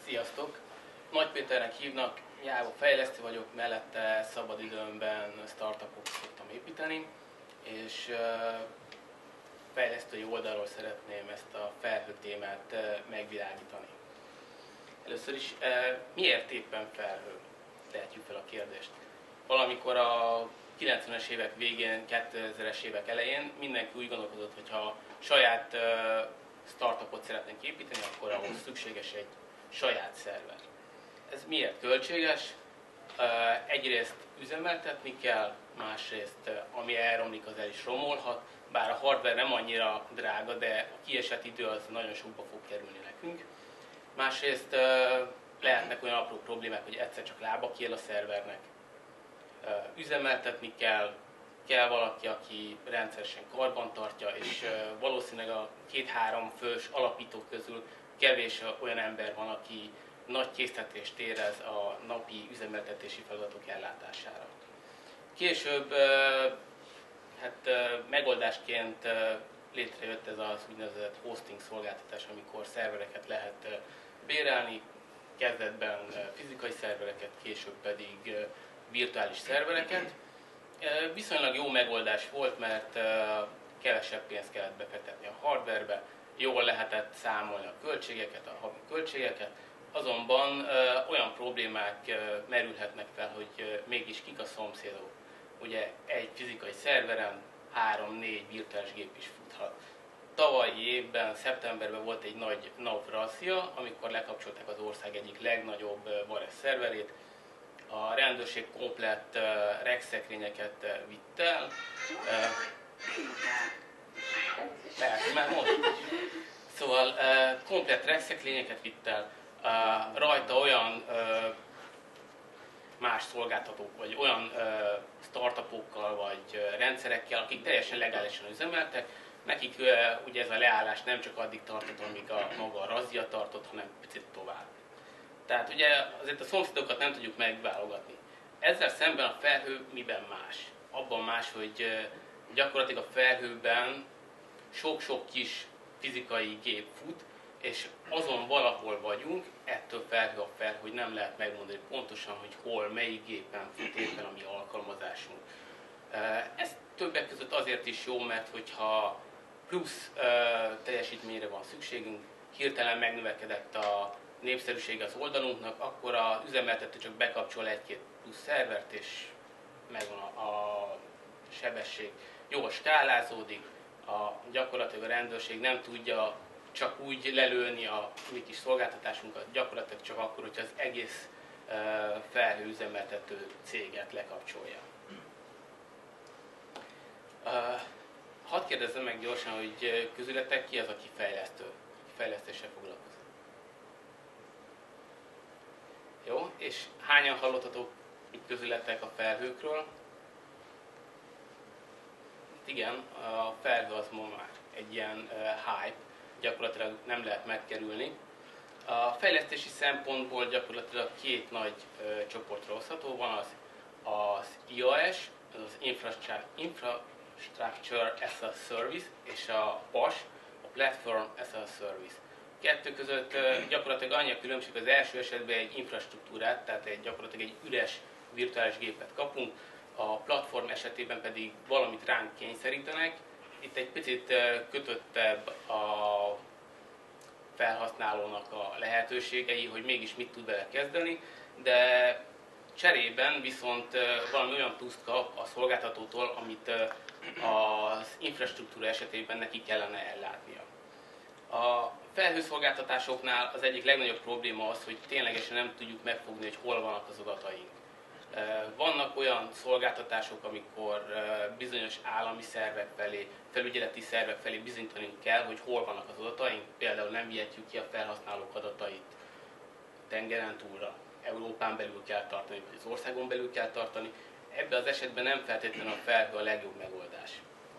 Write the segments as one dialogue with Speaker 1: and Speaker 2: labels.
Speaker 1: Sziasztok! Nagy Péternek hívnak, Java fejlesztő vagyok, mellette szabadidőmben startupot szoktam építeni, és fejlesztői oldalról szeretném ezt a felhő témát megvilágítani. Először is, miért éppen felhő? Tehetjük fel a kérdést. Valamikor a 90-es évek végén, 2000-es évek elején mindenki úgy gondolkodott, hogy ha saját startupot szeretnénk építeni, akkor ahhoz szükséges egy saját szerver. Ez miért költséges? Egyrészt üzemeltetni kell, másrészt ami elromlik, az el is romolhat, bár a hardware nem annyira drága, de a kiesett idő az nagyon sokba fog kerülni nekünk. Másrészt lehetnek olyan apró problémák, hogy egyszer csak lába kiél a szervernek. Üzemeltetni kell valaki, aki rendszeresen karbantartja, és valószínűleg a 2-3 fős alapítók közül kevés olyan ember van, aki nagy késztetést érez a napi üzemeltetési feladatok ellátására. Később megoldásként létrejött ez az úgynevezett hosting szolgáltatás, amikor szervereket lehet bérelni, kezdetben fizikai szervereket, később pedig virtuális szervereket. Viszonylag jó megoldás volt, mert kevesebb pénzt kellett befektetni a hardwarebe, jól lehetett számolni a költségeket, a havi költségeket, azonban olyan problémák merülhetnek fel, hogy mégis kik a szomszédok. Ugye egy fizikai szerveren 3-4 virtuális gép is futhat. Tavalyi évben, szeptemberben volt egy nagy naufrágia, amikor lekapcsolták az ország egyik legnagyobb Vares szerverét. A rendőrség komplett rackszekrényeket vitt el. Persze, már mondtam. Szóval komplett rackszekrényeket vitt el. Rajta olyan más szolgáltatók, vagy olyan startupokkal, vagy rendszerekkel, akik teljesen legálisan üzemeltek. Nekik ugye ez a leállás nem csak addig tartott, amíg maga a razzia tartott, hanem picit tovább. Tehát ugye azért a szomszédokat nem tudjuk megválogatni. Ezzel szemben a felhő miben más? Abban más, hogy gyakorlatilag a felhőben sok-sok kis fizikai gép fut, és azon valahol vagyunk, ettől felhő a felhő, hogy nem lehet megmondani pontosan, hogy hol, melyik gépen fut éppen a mi alkalmazásunk. Ez többek között azért is jó, mert hogyha plusz teljesítményre van szükségünk, hirtelen megnövekedett a népszerűsége az oldalunknak, akkor az üzemeltető csak bekapcsol 1-2 plusz szervert, és megvan a sebesség. Jól skálázódik, gyakorlatilag a rendőrség nem tudja csak úgy lelőni a mi kis szolgáltatásunkat, gyakorlatilag csak akkor, hogyha az egész felhő üzemeltető céget lekapcsolja. Hadd kérdezzem meg gyorsan, hogy közületek ki az, aki fejlesztéssel foglalkozik. Jó, és hányan hallottatok itt közületek a felhőkről? Igen, a felhő az ma már egy ilyen hype, gyakorlatilag nem lehet megkerülni. A fejlesztési szempontból gyakorlatilag 2 nagy csoportra osztható van, az IaaS, az Infrastructure as a Service, és a PaaS, a Platform as a Service. Kettő között gyakorlatilag annyi a különbség, az első esetben egy infrastruktúrát, tehát gyakorlatilag egy üres virtuális gépet kapunk, a platform esetében pedig valamit ránk kényszerítenek. Itt egy picit kötöttebb a felhasználónak a lehetőségei, hogy mégis mit tud vele kezdeni, de cserében viszont valami olyan pluszt kap a szolgáltatótól, amit az infrastruktúra esetében neki kellene ellátnia. A felhőszolgáltatásoknál az egyik legnagyobb probléma az, hogy ténylegesen nem tudjuk megfogni, hogy hol vannak az adataink. Vannak olyan szolgáltatások, amikor bizonyos állami szervek felé, felügyeleti szervek felé bizonyítanunk kell, hogy hol vannak az adataink, például nem vihetjük ki a felhasználók adatait tengeren túlra. Európán belül kell tartani, vagy az országon belül kell tartani. Ebben az esetben nem feltétlenül a felhő a legjobb megoldás.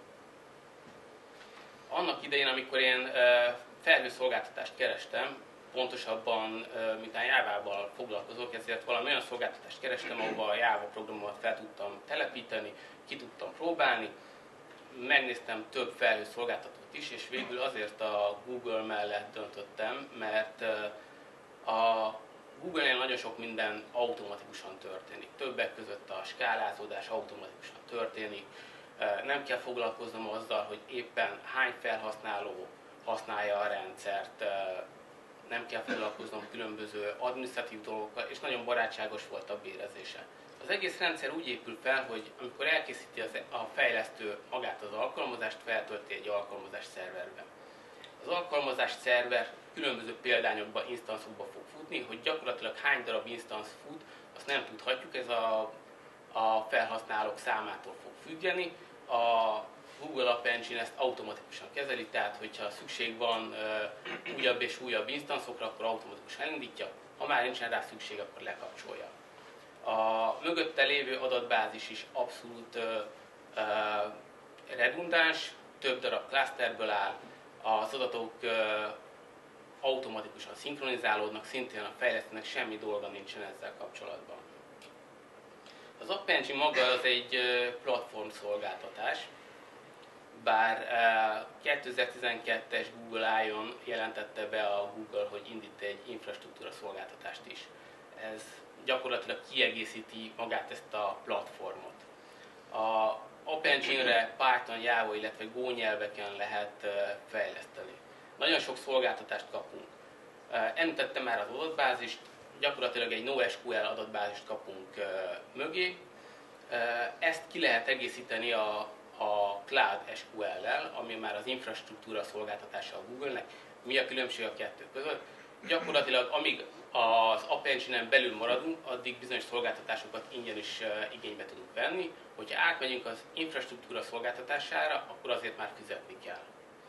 Speaker 1: Annak idején, amikor én felhőszolgáltatást kerestem, pontosabban, miután Jávával foglalkozok, ezért valami olyan szolgáltatást kerestem, ahol a Java programomat fel tudtam telepíteni, ki tudtam próbálni, megnéztem több felhőszolgáltatót is, és végül azért a Google mellett döntöttem, mert a nagyon sok minden automatikusan történik. Többek között a skálázódás automatikusan történik. Nem kell foglalkoznom azzal, hogy éppen hány felhasználó használja a rendszert, nem kell foglalkoznom különböző adminisztratív dolgokkal, és nagyon barátságos volt a bérezése. Az egész rendszer úgy épül fel, hogy amikor elkészíti a fejlesztő magát az alkalmazást, feltölti egy alkalmazás szerverbe. Az alkalmazás szerver különböző példányokban, instanszokban fog futni, hogy gyakorlatilag hány darab instansz fut, azt nem tudhatjuk, ez a felhasználók számától fog függeni. A Google App Engine ezt automatikusan kezeli, tehát hogyha szükség van újabb és újabb instanszokra, akkor automatikusan elindítja, ha már nincsen rá szükség, akkor lekapcsolja. A mögötte lévő adatbázis is abszolút redundáns, több darab klaszterből áll, az adatok automatikusan szinkronizálódnak, szintén a fejlesztőnek semmi dolga nincsen ezzel kapcsolatban. Az App Engine maga az egy platform szolgáltatás, bár 2012-es Google I.O.-n jelentette be a Google, hogy indít egy infrastruktúra szolgáltatást is. Ez gyakorlatilag kiegészíti magát ezt a platformot. A App Engine-re Python, Java, illetve Go nyelveken lehet fejleszteni. Nagyon sok szolgáltatást kapunk. Említettem már az adatbázist, gyakorlatilag egy NoSQL adatbázist kapunk mögé. Ezt ki lehet egészíteni a Cloud SQL-lel, ami már az infrastruktúra szolgáltatása a Google-nek. Mi a különbség a kettő között? Gyakorlatilag amíg az App Engine-en belül maradunk, addig bizonyos szolgáltatásokat ingyen is igénybe tudunk venni. Hogyha átmegyünk az infrastruktúra szolgáltatására, akkor azért már fizetni kell.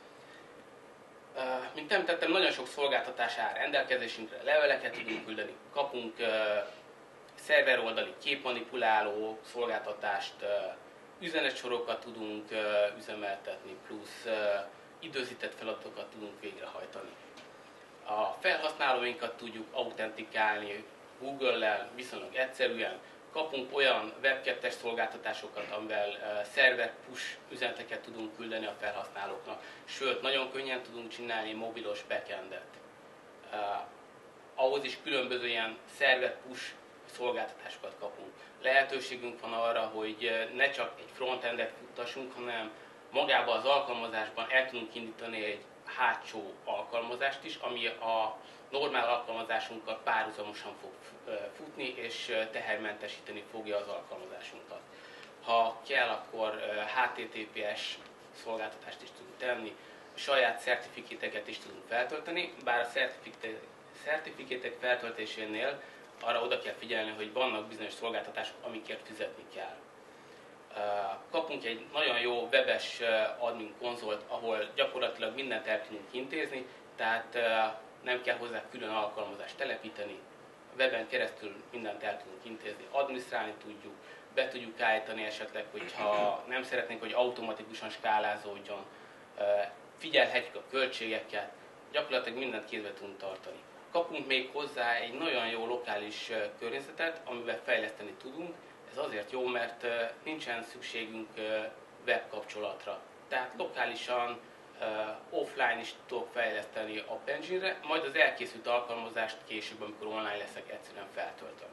Speaker 1: Mint említettem, nagyon sok szolgáltatás áll rendelkezésünkre, leveleket tudunk küldeni, kapunk szerveroldali képmanipuláló szolgáltatást, üzenetsorokat tudunk üzemeltetni, plusz időzített feladatokat tudunk végrehajtani. A felhasználóinkat tudjuk autentikálni Google-lel viszonylag egyszerűen, kapunk olyan Web 2-es szolgáltatásokat, amivel szerver push üzeneteket tudunk küldeni a felhasználóknak, sőt, nagyon könnyen tudunk csinálni mobilos backendet. Ahhoz is különböző ilyen szerver push szolgáltatásokat kapunk. Lehetőségünk van arra, hogy ne csak egy frontendet futtassunk, hanem magában az alkalmazásban el tudunk indítani egy hátsó alkalmazást is, ami a normál alkalmazásunkkal párhuzamosan fog futni, és tehermentesíteni fogja az alkalmazásunkat. Ha kell, akkor HTTPS szolgáltatást is tudunk tenni, saját szertifikéteket is tudunk feltölteni, bár a szertifikétek feltöltésénél arra oda kell figyelni, hogy vannak bizonyos szolgáltatások, amikért fizetni kell. Kapunk egy nagyon jó webes admin konzolt, ahol gyakorlatilag mindent el tudunk intézni, tehát nem kell hozzá külön alkalmazást telepíteni. A weben keresztül mindent el tudunk intézni, adminisztrálni tudjuk, be tudjuk állítani esetleg, hogyha nem szeretnénk, hogy automatikusan skálázódjon, figyelhetjük a költségeket, gyakorlatilag mindent kézbe tudunk tartani. Kapunk még hozzá egy nagyon jó lokális környezetet, amivel fejleszteni tudunk. Ez azért jó, mert nincsen szükségünk web kapcsolatra. Tehát lokálisan offline is tudok fejleszteni App Engine-re, majd az elkészült alkalmazást később, amikor online leszek, egyszerűen feltöltöm.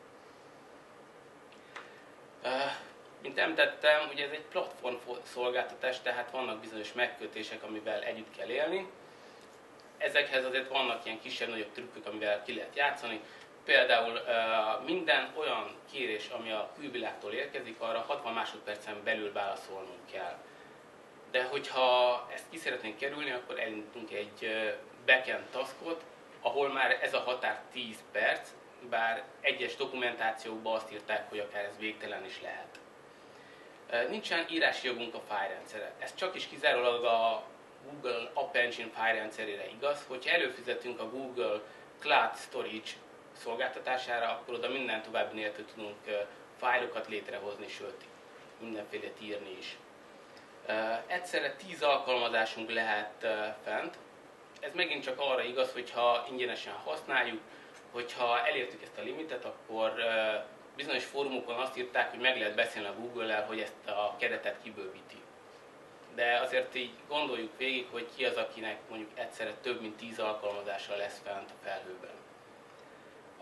Speaker 1: Mint említettem, ugye ez egy platform szolgáltatás, tehát vannak bizonyos megkötések, amivel együtt kell élni. Ezekhez azért vannak ilyen kisebb-nagyobb trükkök, amivel ki lehet játszani. Például minden olyan kérés, ami a külvilágtól érkezik, arra 60 másodpercen belül válaszolnunk kell. De hogyha ezt ki szeretnénk kerülni, akkor elindítunk egy backend taskot, ahol már ez a határ 10 perc, bár egyes dokumentációkban azt írták, hogy akár ez végtelen is lehet. Nincsen írási jogunk a fájlrendszerre. Ez csak is kizárólag a Google App Engine fájlrendszerére igaz. Hogyha előfizetünk a Google Cloud Storage szolgáltatására, akkor oda minden további nélkül tudunk fájlokat létrehozni, sőt, mindenfélét írni is. Egyszerre 10 alkalmazásunk lehet fent. Ez megint csak arra igaz, hogyha ingyenesen használjuk, hogyha elértük ezt a limitet, akkor bizonyos fórumokon azt írták, hogy meg lehet beszélni a Google-el, hogy ezt a keretet kibővíti. De azért így gondoljuk végig, hogy ki az, akinek mondjuk egyszerre több mint 10 alkalmazása lesz fent a felhőben. A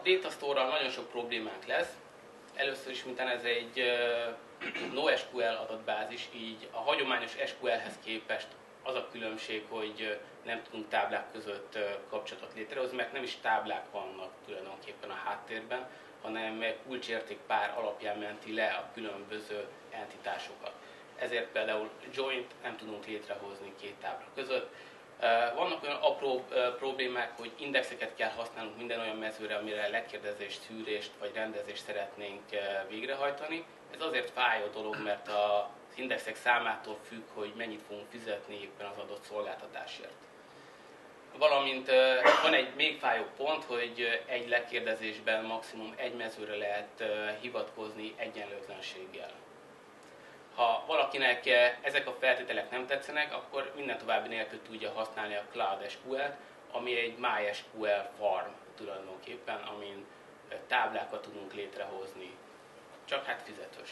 Speaker 1: Data Store-ral nagyon sok problémánk lesz. Először is, miután ez egy NoSQL adatbázis, így a hagyományos SQL-hez képest az a különbség, hogy nem tudunk táblák között kapcsolatot létrehozni, mert nem is táblák vannak tulajdonképpen a háttérben, hanem kulcsérték pár alapján menti le a különböző entitásokat. Ezért például joint nem tudunk létrehozni két tábla között. Vannak olyan apró problémák, hogy indexeket kell használnunk minden olyan mezőre, amire lekérdezést, szűrést vagy rendezést szeretnénk végrehajtani. Ez azért fájó dolog, mert az indexek számától függ, hogy mennyit fogunk fizetni éppen az adott szolgáltatásért. Valamint van egy még fájó pont, hogy egy lekérdezésben maximum egy mezőre lehet hivatkozni egyenlőtlenséggel. Ha valakinek ezek a feltételek nem tetszenek, akkor minden további nélkül tudja használni a Cloud SQL-t, ami egy MySQL farm tulajdonképpen, amin táblákat tudunk létrehozni, csak hát fizetős.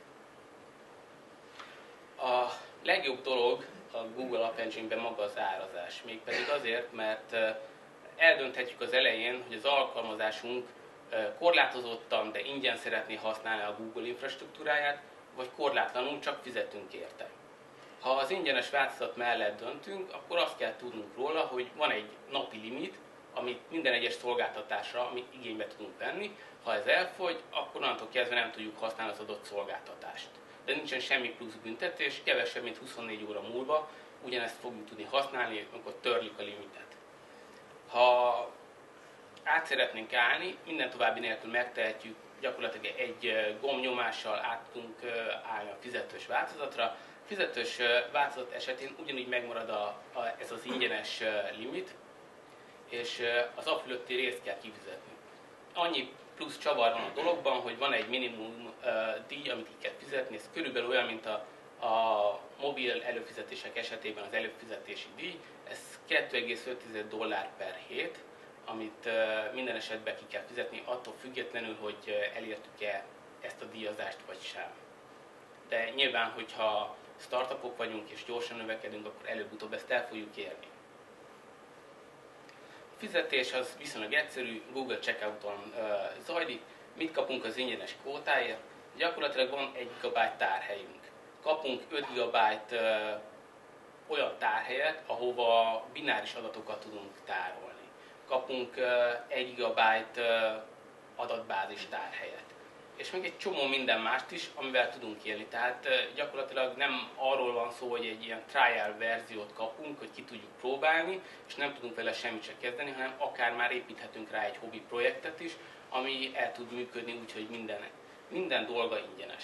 Speaker 1: A legjobb dolog a Google App Engine-ben maga az árazás, mégpedig azért, mert eldönthetjük az elején, hogy az alkalmazásunk korlátozottan, de ingyen szeretné használni a Google infrastruktúráját, vagy korlátlanul csak fizetünk érte. Ha az ingyenes változat mellett döntünk, akkor azt kell tudnunk róla, hogy van egy napi limit, amit minden egyes szolgáltatásra amit igénybe tudunk venni. Ha ez elfogy, akkor onnantól kezdve nem tudjuk használni az adott szolgáltatást. De nincsen semmi plusz büntetés, kevesebb, mint 24 óra múlva ugyanezt fogjuk tudni használni, amikor törjük a limitet. Ha át szeretnénk állni, minden további nélkül megtehetjük, gyakorlatilag egy gombnyomással át tudunk állni a fizetős változatra. Fizetős változat esetén ugyanúgy megmarad ez az ingyenes limit, és az app fölötti részt kell kifizetni. Annyi plusz csavar van a dologban, hogy van egy minimum díj, amit ki kell fizetni, ez körülbelül olyan, mint a mobil előfizetések esetében az előfizetési díj, ez $2,5 per hét, amit minden esetben ki kell fizetni, attól függetlenül, hogy elértük-e ezt a díjazást vagy sem. De nyilván, hogyha startupok vagyunk és gyorsan növekedünk, akkor előbb-utóbb ezt el fogjuk érni. A fizetés az viszonylag egyszerű, Google Checkout-on zajlik. Mit kapunk az ingyenes kvótáért? Gyakorlatilag van 1 GB tárhelyünk. Kapunk 5 GB olyan tárhelyet, ahova bináris adatokat tudunk tárolni. Kapunk 1 GB adatbázis tárhelyet. És még egy csomó minden mást is, amivel tudunk élni. Tehát gyakorlatilag nem arról van szó, hogy egy ilyen trial verziót kapunk, hogy ki tudjuk próbálni, és nem tudunk vele semmit se kezdeni, hanem akár már építhetünk rá egy hobby projektet is, ami el tud működni úgy, hogy minden dolga ingyenes.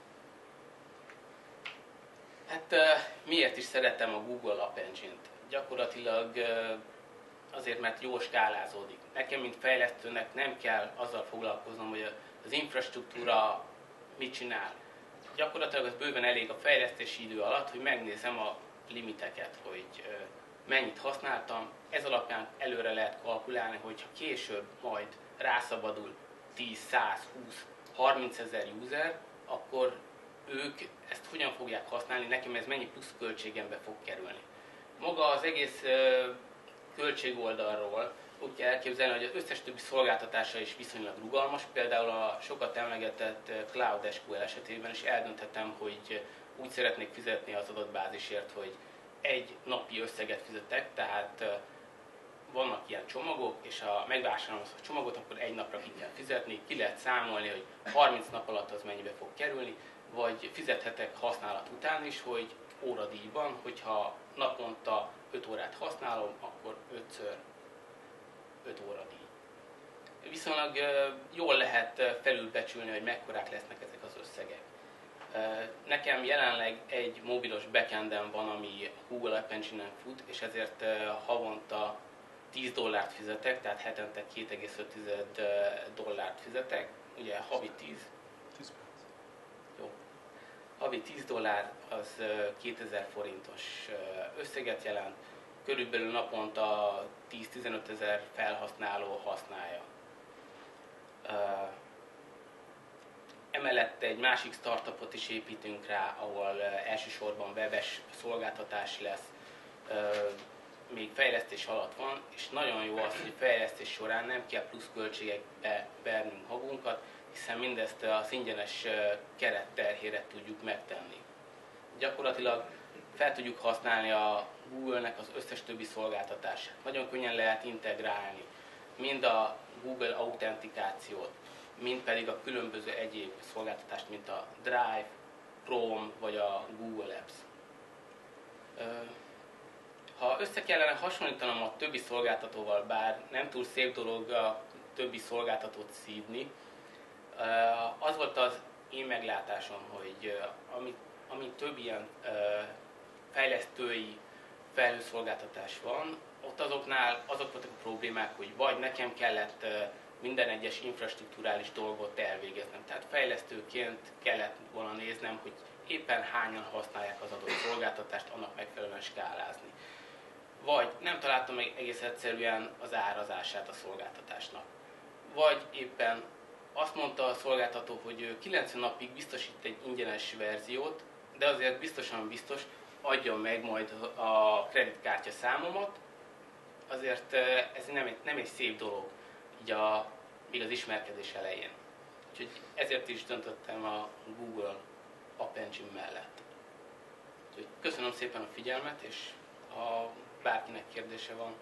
Speaker 1: Hát miért is szeretem a Google App Engine-t? Gyakorlatilag azért, mert jól skálázódik. Nekem, mint fejlesztőnek nem kell azzal foglalkoznom, hogy az infrastruktúra mit csinál. Gyakorlatilag az bőven elég a fejlesztési idő alatt, hogy megnézem a limiteket, hogy mennyit használtam. Ez alapján előre lehet kalkulálni, hogyha később majd rászabadul 10, 100, 20, 30 ezer user, akkor ők ezt hogyan fogják használni, nekem ez mennyi plusz költségembe fog kerülni. Maga az egész költségoldalról úgy kell elképzelni, hogy az összes többi szolgáltatása is viszonylag rugalmas, például a sokat emlegetett Cloud SQL esetében is eldönthetem, hogy úgy szeretnék fizetni az adatbázisért, hogy egy napi összeget fizetek, tehát vannak ilyen csomagok, és ha megvásárolom azt a csomagot, akkor egy napra ki kell fizetni, ki lehet számolni, hogy 30 nap alatt az mennyibe fog kerülni, vagy fizethetek használat után is, hogy óradíjban, hogyha naponta 5 órát használom, akkor 5-ször 5 óradíj. Viszonylag jól lehet felülbecsülni, hogy mekkorák lesznek ezek az összegek. Nekem jelenleg egy mobilos backendem van, ami Google App Engine-en fut, és ezért havonta $10 fizetek, tehát hetente $2,5 fizetek, ugye havi 10. Jó. Havi $10 az 2000 forintos összeget jelent, körülbelül naponta 10-15 ezer felhasználó használja. Emellett egy másik startupot is építünk rá, ahol elsősorban webes szolgáltatás lesz. még fejlesztés alatt van, és nagyon jó az, hogy fejlesztés során nem kell plusz költségekbe vernünk magunkat, hiszen mindezt az ingyenes keret terhére tudjuk megtenni. Gyakorlatilag fel tudjuk használni a Google-nek az összes többi szolgáltatását. Nagyon könnyen lehet integrálni mind a Google autentikációt, mind pedig a különböző egyéb szolgáltatást, mint a Drive, Chrome vagy a Google Apps. Ha össze kellene hasonlítanom a többi szolgáltatóval, bár nem túl szép dolog a többi szolgáltatót szívni, az volt az én meglátásom, hogy ami több ilyen fejlesztői felhőszolgáltatás van, ott azok voltak a problémák, hogy vagy nekem kellett minden egyes infrastrukturális dolgot elvégeznem. Tehát fejlesztőként kellett volna néznem, hogy éppen hányan használják az adott szolgáltatást, annak megfelelően skálázni. Vagy nem találtam meg egész egyszerűen az árazását a szolgáltatásnak. Vagy éppen azt mondta a szolgáltató, hogy 90 napig biztosít egy ingyenes verziót, de azért biztosan biztos, adjon meg majd a kreditkártya számomat, azért ez nem egy szép dolog, így még az ismerkedés elején. Úgyhogy ezért is döntöttem a Google App Engine mellett. Úgyhogy köszönöm szépen a figyelmet, és ha bárkinek kérdése van,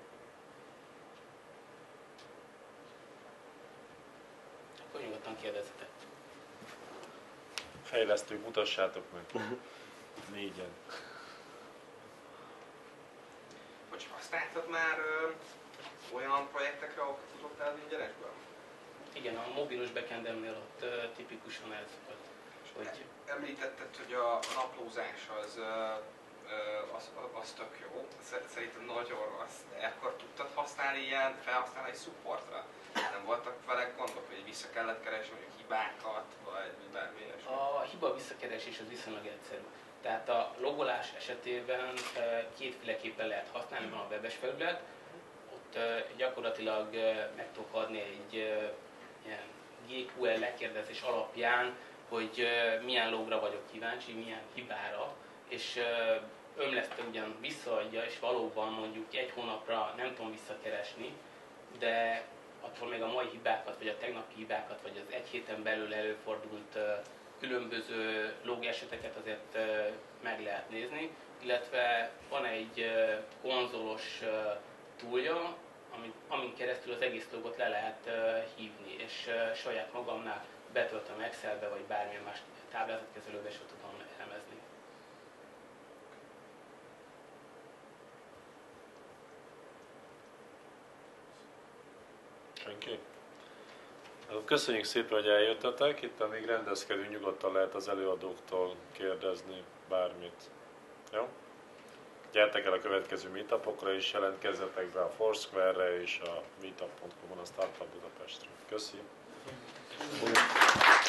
Speaker 1: akkor nyugodtan kérdezzetek.
Speaker 2: Fejlesztők, mutassátok meg. Négyen.
Speaker 3: Hogy használtad már olyan projektekre, ahol futottál ingyenesből?
Speaker 1: Igen, a mobilos backendemnél ott tipikusan ez volt. Hogy
Speaker 3: Említetted, hogy a naplózás az tök jó. Szerintem nagyon rossz. Ekkor tudtad használni ilyen felhasználói supportra? Nem voltak vele gondok, hogy vissza kellett keresni hogy hibákat, vagy bármi ilyesmi?
Speaker 1: a hiba visszakeresés az viszonylag egyszerű. Tehát a logolás esetében kétféleképpen lehet használni, van a webes felület, ott gyakorlatilag meg tudok adni egy ilyen GQL lekérdezés alapján, hogy milyen logra vagyok kíváncsi, milyen hibára, és ömlesztő ugyan visszaadja, és valóban mondjuk egy hónapra nem tudom visszakeresni, de attól még a mai hibákat, vagy a tegnapi hibákat, vagy az egy héten belül előfordult különböző log eseteket azért meg lehet nézni, illetve van egy konzolos toolja, amin keresztül az egész logot le lehet hívni, és saját magamnál betöltöm Excelbe, vagy bármilyen más táblázatkezelőbe, és tudom elemezni.
Speaker 2: Senki? Köszönjük szépen, hogy eljöttetek. Itt amíg rendezkedünk, nyugodtan lehet az előadóktól kérdezni bármit. Jó? Gyertek el a következő meetupokra is, jelentkezzetek be a Foursquare-re és a meetup.com-on a Startup Budapestre. Köszi!